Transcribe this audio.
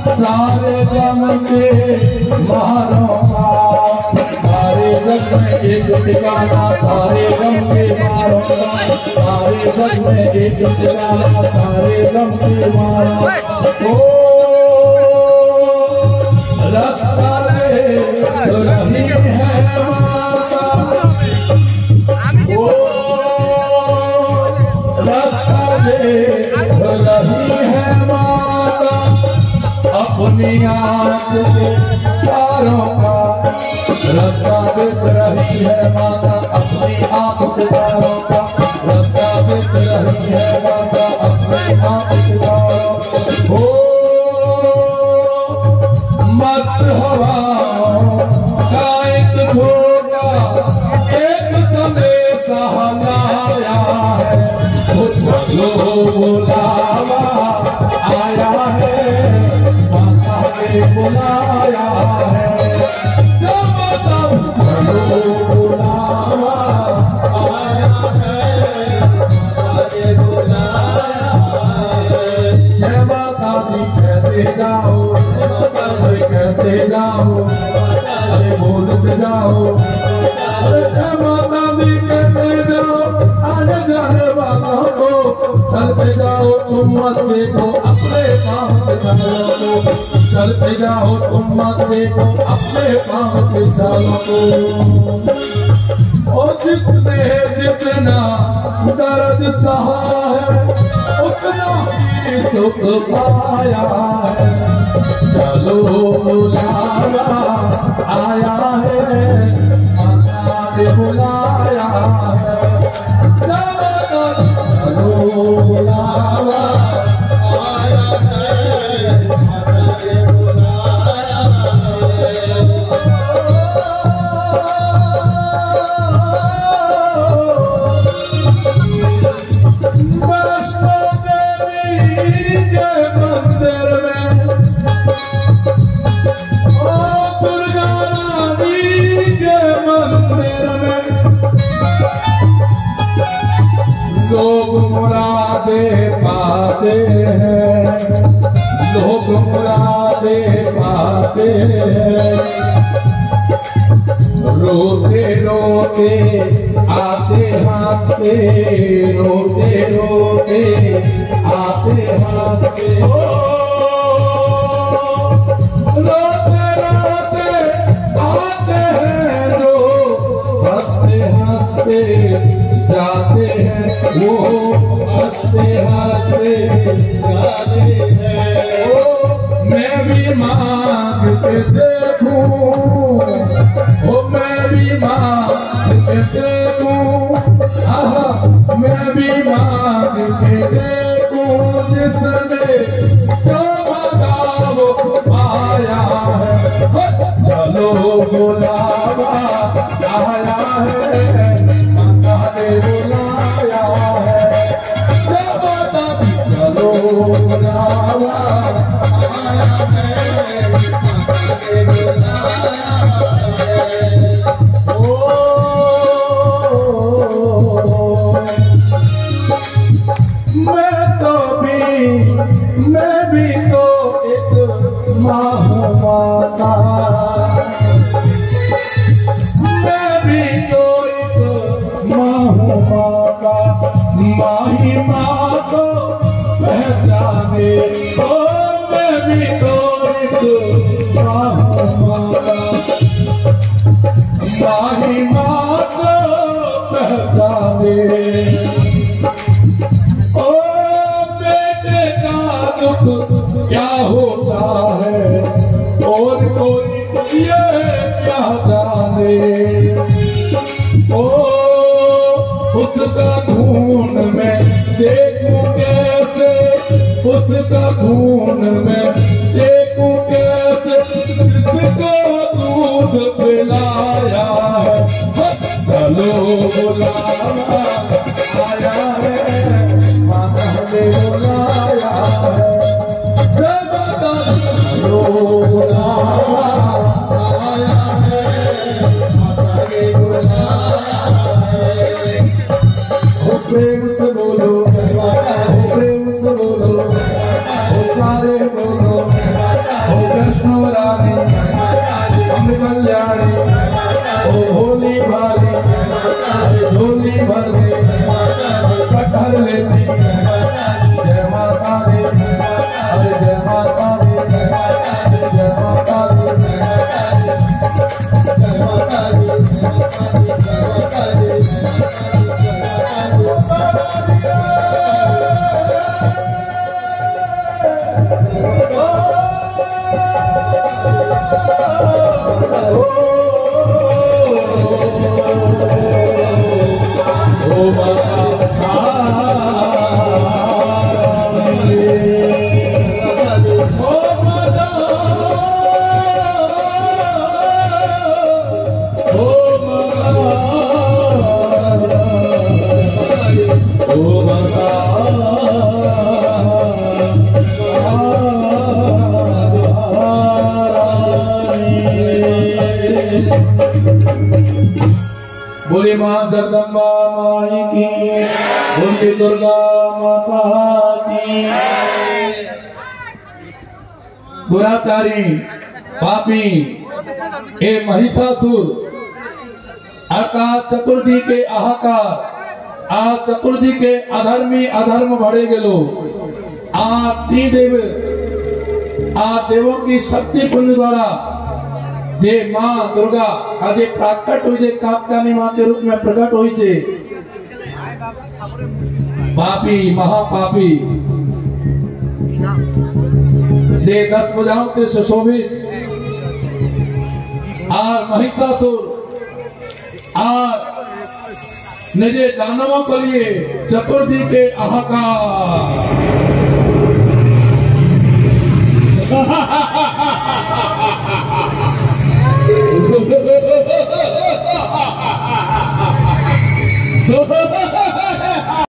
सारे जग के मारूंगा, सारे जग में एक ठिकाना, सारे गम के मारूंगा, सारे जग में एक ठिकाना, सारे गम के मारूंगा। ओ रास्ता दे रही है माता, ओ रास्ता दे रही है माता, अपनी आँख से तारों का रास्ता देख रही है माता, अपनी आँख से तारों का रास्ता देख रही है माता, अपनी आँख से तारों का। मस्त हवाओं का एक झोंका एक संदेशा लाया है, लो बुलावा आया है, माता ने बुलाया है, लो बुलावा आया है, माता ने बुलाया है। जय माता दी कहते जाओ, कहते जाओ, अरे बोलते जाओ, जय माता दी कहते जाओ, आने जाने वालों को चलते जाओ, तुम मत देखो अपने पाँव के छालों को, चलते जाओ तुम मत देखो अपने पाँव के छालों को। और जिसने जितना दर्द सहा है उतना ही सुख पाया है, चलो बुलावा आया है, माता ने बुलाया है, चलो बुलावा आया है, माता ने बुलाया है। वैष्णो देवी के मंदिर में, ओ दुर्गा रानी के मंदिर में, लोग मुरादे पाते हैं, लोग मुरादे पाते हैं, रोते रोते आते हंसते, रोते रोते आते हंसते, रोते रोते आते हैं जो हंसते हंसते जाते हैं, वो हंसते हंसते जाते हैं। ओ मैं भी मांग के देखूं, ओ मैं भी मांग के देखूं, आहा मैं भी मांग के देखूं, जिसने जो मांगा वो पाया है, चलो बुलावा आया है, माता ने बुलाया है, चलो बुलावा आया है, माता ने बुलाया है। ओ मैं भी तो एक माँ हूँ माता, मैं भी तो एक माँ हूँ माता, माँ ही माँ को पहचाने, ओ मैं भी तो एक माँ हूँ माता, माँ ही माँ को पहचाने। क्या होता है और कोई ये क्या जाने, ओ उसका खून में देखूं कैसे, उसका खून में देखूं कैसे, जिसको दूध पिलाया है, चलो बुलावा आया है, माता ने बुलाया है, बुलावा आया है, माता ने बुलाया है। ओ प्रेम से बोलो, ओ प्रेम से बोलो, ओ सारे बोलो, बोले मां जगदम्बा माई की, बोले दुर्गा माता की। दुराचारी पापी ए महिषासुर आकाश चतुर्थी के आहाकार आ चतुर्थी के अधर्मी अधर्म बढ़े गेलो आ त्रिदेव आ देवों की शक्ति पुण्य द्वारा ये मां दुर्गा आज प्रकट हुई कात्यायनी मां के रूप में प्रकट हुई छे। पापी महापापी दे 10 भुजाओं से सुशोभित और महिषासुर और निजे दानवों के लिए चतुर्थी के आहाकार